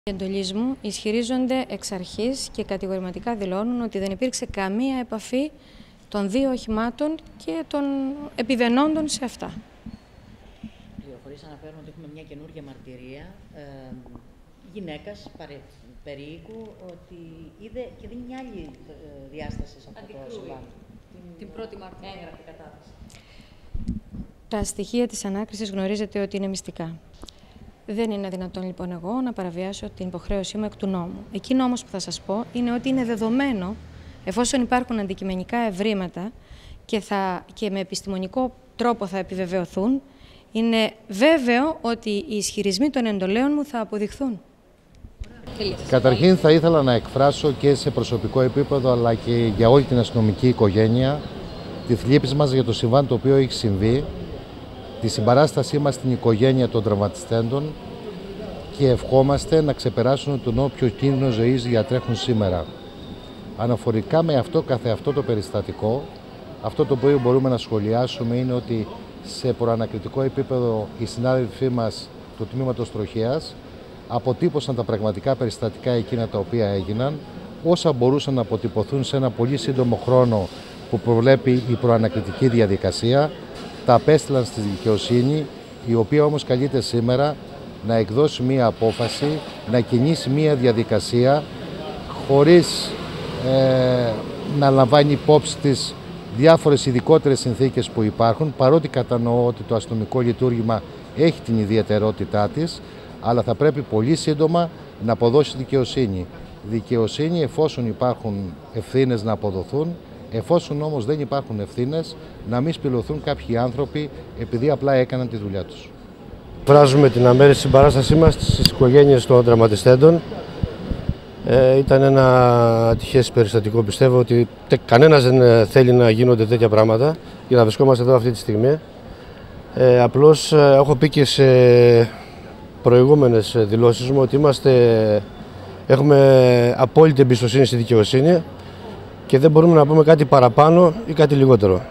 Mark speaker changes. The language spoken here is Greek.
Speaker 1: Οι εντολείς μου ισχυρίζονται εξ αρχής και κατηγορηματικά δηλώνουν ότι δεν υπήρξε καμία επαφή των δύο οχημάτων και των επιβαινόντων σε αυτά.
Speaker 2: Πληροφορίες αναφέρουν ότι έχουμε μια καινούργια μαρτυρία γυναίκας περίοικου ότι είδε και δίνει μια άλλη διάσταση από το συμβάν.
Speaker 3: Την 1η Μαρτίου έγραφε κατάθεση.
Speaker 1: Τα στοιχεία της ανάκρισης γνωρίζετε ότι είναι μυστικά. Δεν είναι δυνατόν λοιπόν εγώ να παραβιάσω την υποχρέωσή μου εκ του νόμου. Εκείνο όμως που θα σας πω είναι ότι είναι δεδομένο, εφόσον υπάρχουν αντικειμενικά ευρήματα και με επιστημονικό τρόπο θα επιβεβαιωθούν, είναι βέβαιο ότι οι ισχυρισμοί των εντολέων μου θα αποδειχθούν.
Speaker 4: Καταρχήν θα ήθελα να εκφράσω και σε προσωπικό επίπεδο αλλά και για όλη την αστυνομική οικογένεια τη θλίψη μας για το συμβάν το οποίο έχει συμβεί, τη συμπαράστασή μας στην οικογένεια των τραυματιστέντων και ευχόμαστε να ξεπεράσουν τον όποιο κίνδυνο ζωής διατρέχουν σήμερα. Αναφορικά με αυτό καθεαυτό το περιστατικό, αυτό το οποίο μπορούμε να σχολιάσουμε είναι ότι σε προανακριτικό επίπεδο οι συνάδελφοί μας του Τμήματος Τροχέας αποτύπωσαν τα πραγματικά περιστατικά εκείνα τα οποία έγιναν, όσα μπορούσαν να αποτυπωθούν σε ένα πολύ σύντομο χρόνο που προβλέπει η προανακριτική διαδικασία, τα απέστειλαν στη δικαιοσύνη, η οποία όμως καλείται σήμερα να εκδώσει μία απόφαση, να κινήσει μία διαδικασία χωρίς να λαμβάνει υπόψη της διάφορες ειδικότερες συνθήκες που υπάρχουν, παρότι κατανοώ ότι το αστυνομικό λειτουργήμα έχει την ιδιαιτερότητά της, αλλά θα πρέπει πολύ σύντομα να αποδώσει δικαιοσύνη. Δικαιοσύνη εφόσον υπάρχουν ευθύνες να αποδοθούν, εφόσον όμως δεν υπάρχουν ευθύνες, να μην σπηλωθούν κάποιοι άνθρωποι επειδή απλά έκαναν τη δουλειά τους.
Speaker 5: Βράζουμε την αμέριστη συμπαράστασή μας στις οικογένειες των τραυματιστέντων. Ήταν ένα ατυχές περιστατικό. Πιστεύω ότι κανένας δεν θέλει να γίνονται τέτοια πράγματα για να βρισκόμαστε εδώ αυτή τη στιγμή. Απλώς έχω πει και σε προηγούμενες δηλώσεις μου ότι έχουμε απόλυτη εμπιστοσύνη στη δικαιοσύνη και δεν μπορούμε να πούμε κάτι παραπάνω ή κάτι λιγότερο.